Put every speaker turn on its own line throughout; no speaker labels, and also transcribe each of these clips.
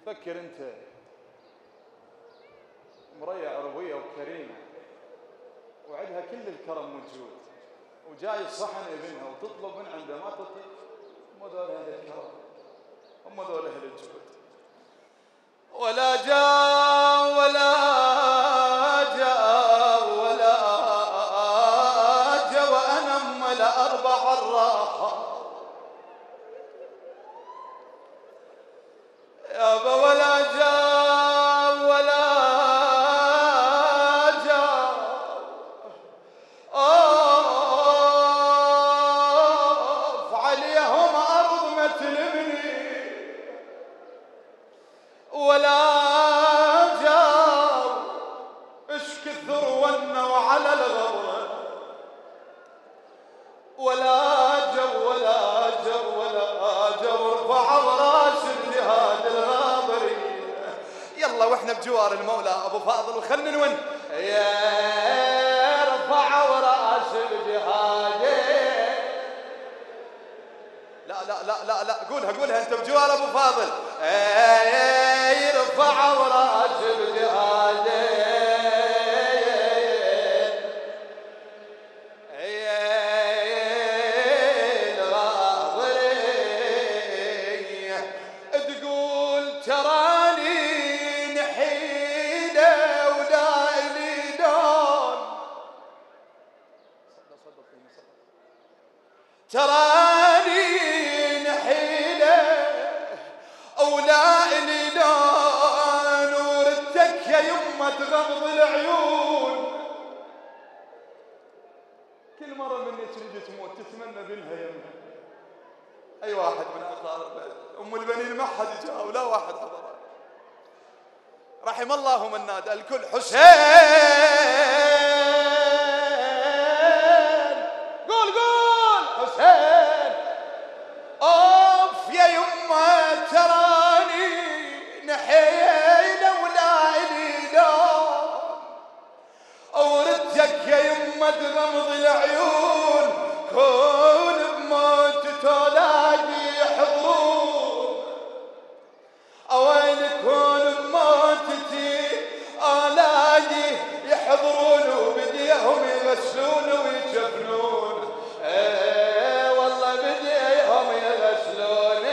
فكر انت مرية عربية وكريمة وعندها كل الكرم موجود، وجاي صحن ابنها وتطلب من عنده ما تطلب. هم ذول اهل الكرم، هم ذول اهل الجود. ولا جاء ولا جاء ولا جاء وانا املا اربع الراحه يابا. ولا جاء ولا جاء عليهم ارض متلبني. ولا جاء اش كثر ونوا على الغبره. ولا جو ولا جو ولا جو ارفعوا راس الجهاد الغابري. يلا واحنا بجوار المولى ابو فاضل وخلنا نون يا رفعوا راس الجهاد. لا لا لا لا لا قولها انت بجوار ابو فاضل. رفعوا راس الجهاد تقول تراني نحيله ولا إلي دون. تراني نحيله ولا إلي دون وردتك يا يمه تغمض العيون. كل مرة مني تريد تموت تتمنى بينها يمها. أي واحد من أقارب أم البنين ما حد جاء ولا واحد حضر. رحم الله من نادى الكل حسين. قول حسين. أوف يا يمه تراني نحيله ولا إلي دون وردتك يا يمه تغمض العيون. كون بموت تلاقي حضور اوين كون بموتتي الاقي يحضرون وبديهم يغسلون ويجفنون. والله بديهم يغسلون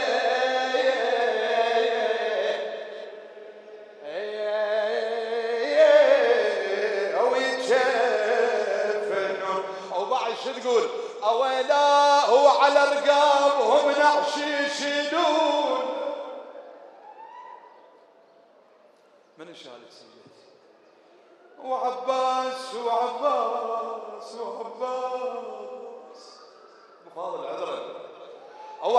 شو تقول اويلاه على رقابهم نعش يشيدون. من شالك سيدي وعباس وعباس مفاضل عذرا او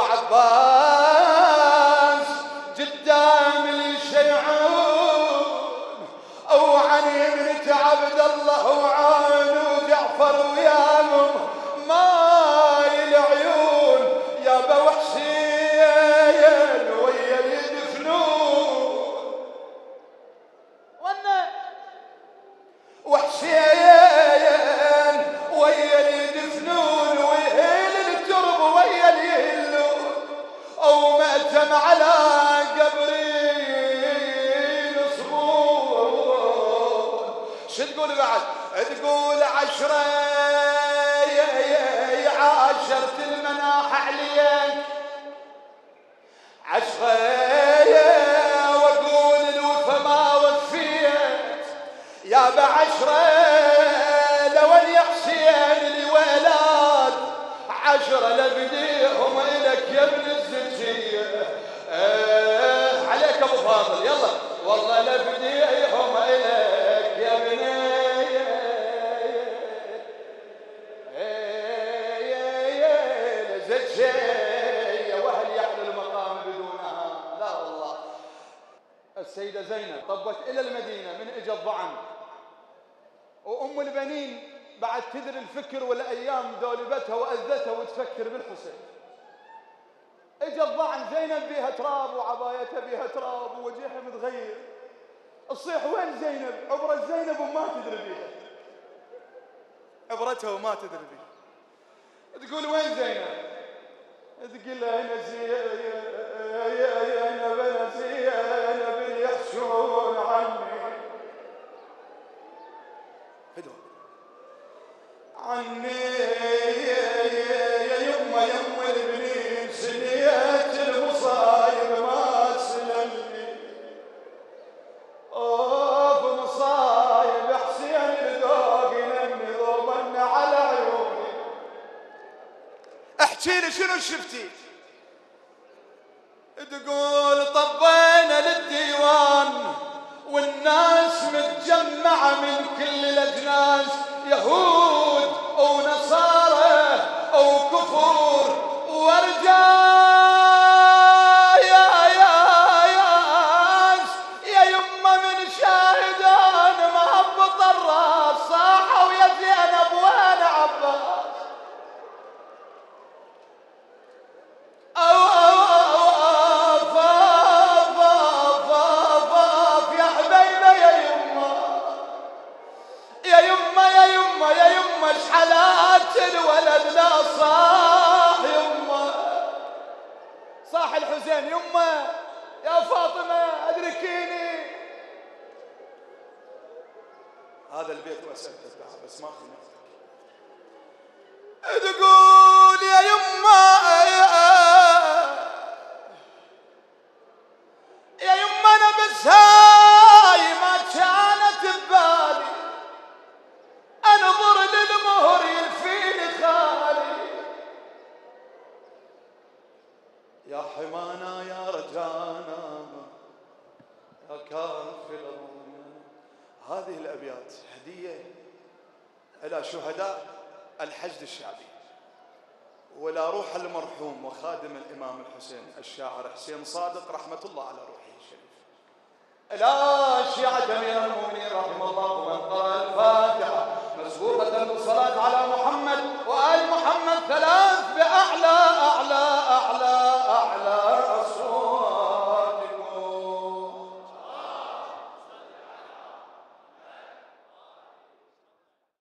عباس قدام اللي يشيعون او عن ابنة عبد الله وعان وجعفر وياهم ماي العيون. يا ابو حسين ويا يدفنون وانا وحسين ويا يدفنون ويهيل الترب ويا يهلون او مأتم على قبري يصبون. شو تقول بعد؟ تقول عشرة عاشرت المناح عليك عشرة واقول الوفا ما وفيت يا بعشرة لو يا حسين الولاد عشرة لبديهم إلك يا ابن الزكية. عليك ابو فاضل يلا والله لبديهم إلك يا ابن وهل يحلو المقام بدونها؟ لا والله. السيدة زينب طبت إلى المدينة من إجا الضعن وأم البنين بعد تدري الفكر والأيام دولبتها وأذتها وتفكر بالحسين. إجا الضعن زينب بيها تراب وعبايتها بيها تراب ووجهها متغير. الصيح وين زينب؟ عبرت زينب وما تدري بيها. عبرتها وما تدري بيها. تقول وين زينب؟ تقول لها نسيه يا نسيه شنو شفتي؟ تقول طبينا للديوان والناس متجمعة من كل الأجناس، يهود ونصارى وكفور ورجال. يا يمه من شاهدان مهبط الراس صاحوا يا زينب وين عباس. حالات الولد لا صاح يمه، صاح الحسين يمه يا فاطمه ادركيني. هذا البيت واسألتك بس ما خلصت. تقول يا يمه يا يمه انا بس هاي ما كانت ببالي انظر للمهر يلفيني خالي. يا حمانا يا رجانا يا كافي الأرض. هذه الأبيات هدية إلى شهداء الحشد الشعبي ولا روح المرحوم وخادم الإمام الحسين الشاعر حسين صادق رحمة الله على روحه الشريف. لا شيعة أمير المؤمنين رحمه الله. ومن قرأ الفاتحة مسبوقة بالصلاة على محمد